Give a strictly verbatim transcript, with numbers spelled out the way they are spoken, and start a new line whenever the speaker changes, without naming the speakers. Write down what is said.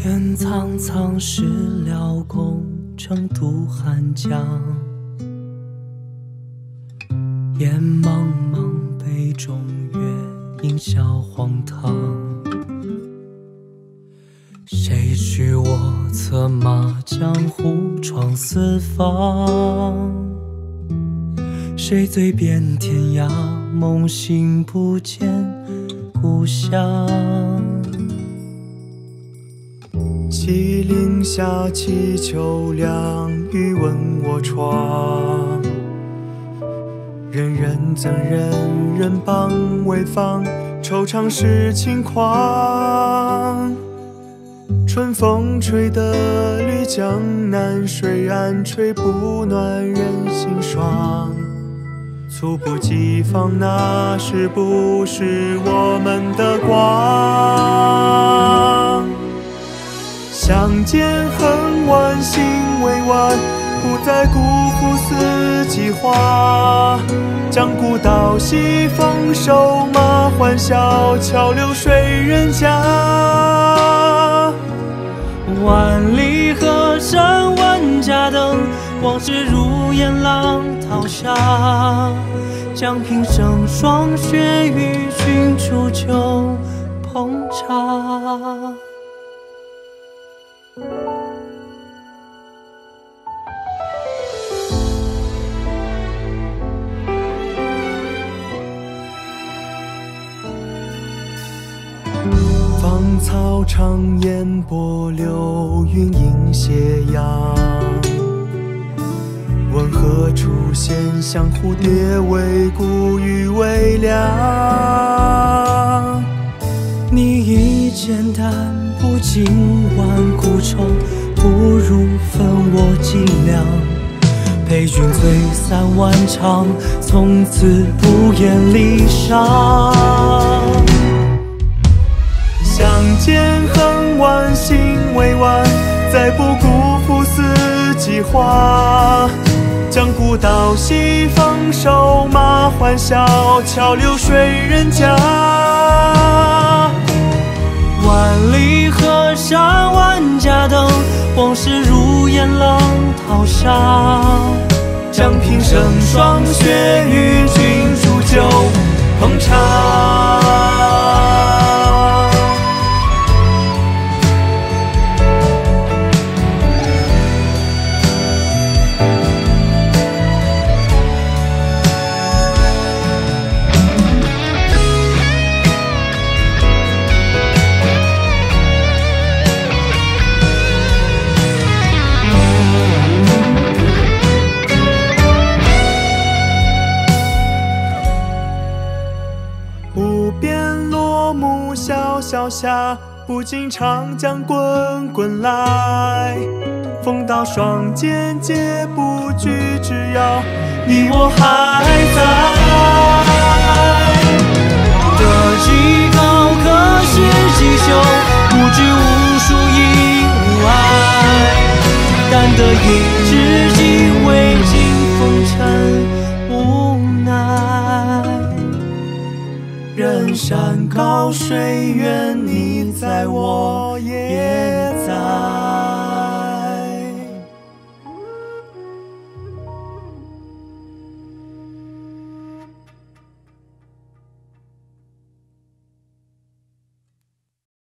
天苍苍，事了空，成渡汉江。烟茫茫，杯中月，应笑荒唐。谁许我策马江湖闯四方？谁醉遍天涯，梦醒不见故乡。
西岭下，祈秋凉，欲问我窗。人人憎人，人帮潍坊，惆怅是轻狂。春风吹得绿江南，水岸吹不暖人心爽。猝不及防，那是不是我们的光？相见恨晚，心未晚，不再辜负四季花。将古道西，风收马欢笑，桥流水人家。
万里河山万家灯，往事如烟浪淘沙。将平生霜雪与君煮酒烹茶。
芳草长烟波，流云映斜阳。问何处闲向蝴蝶，为孤与微凉。
你已简单，不尽万古愁，不如分我几两。陪君醉三万场，从此不言离殇。
相见恨晚，心未晚，再不辜负四季花。将古道西，风收马欢笑，桥流水人家。
万里河山万家灯，往事如烟浪淘沙。
将平生霜雪与君煮酒烹茶。无边落木萧萧下，不尽长江滚滚来。风刀霜剑皆不惧，只要你我还在。
得几高，可失几休，不知无数亦无爱。但得一知己，未尽风尘无奈。
人山高水远，你在我也